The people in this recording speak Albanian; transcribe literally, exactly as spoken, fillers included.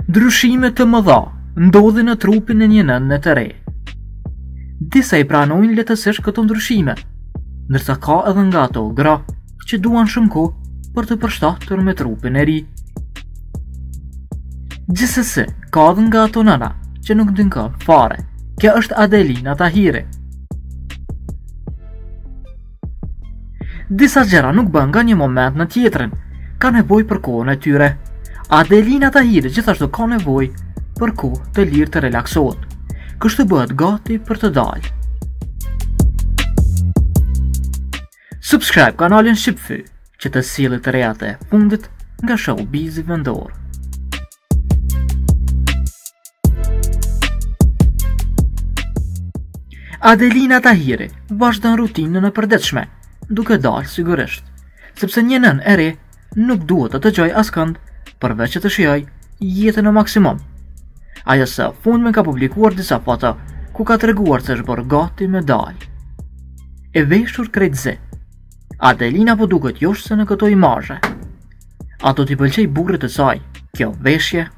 Ndryshime të mëdha ndodhin në trupin e një nëne të re. Disa i pranojnë lehtësisht këto ndryshime, ndërsa ka edhe nga ato gra që duan shumë kohë për të përshtatur me trupin e ri. Gjithsesi, ka edhe nga ato nëna që nuk dinkon fare. Kjo është Adelina Tahiri. Disa gjëra nuk bën nga një moment në tjetrin, ka nevojë për kohën e tyre. Adelina Tahiri gjithashtu ka nevojë për kohë të lirë të relaksohet, kështu bëhet gati për të dalë. Subscribe kanalin Shqipfy që të sillet të reja të fundit nga showbizi vendor. Adelina Tahiri vazhdon rutinën e përditshme, duke dalë sigurisht, sepse një nën e re nuk duhet të dëgjoj askënd përveç që të shijoj jetën në maksimum. Ajo së fundmi ka publikuar disa foto ku ka treguar se është bërë gati me dalë. E veshur krejtëzi, Adelina po duket joshse në këto imazhe. Ato t'i pëlqej burrit të saj, kjo veshje